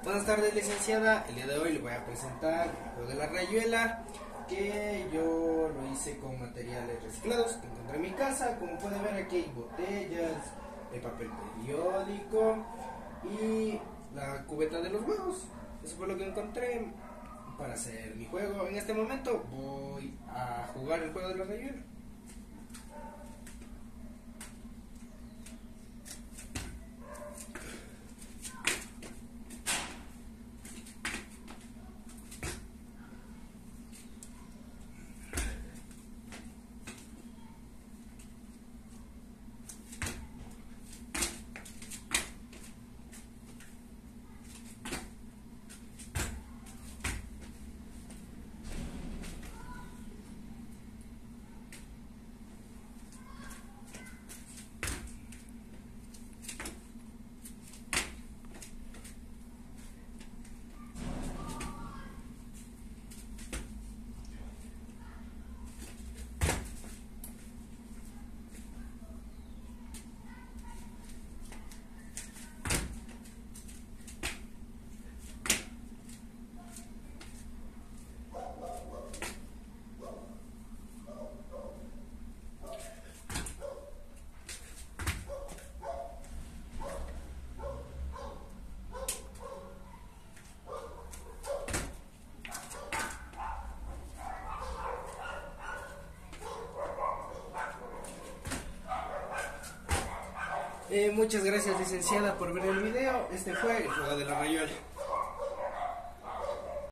Buenas tardes, licenciada. El día de hoy le voy a presentar el juego de la rayuela, que yo lo hice con materiales reciclados que encontré en mi casa. Como pueden ver, aquí hay botellas, el papel periódico y la cubeta de los huevos. Eso fue lo que encontré para hacer mi juego. En este momento voy a jugar el juego de la rayuela. Muchas gracias, licenciada, por ver el video. Este fue el juego de la rayuela.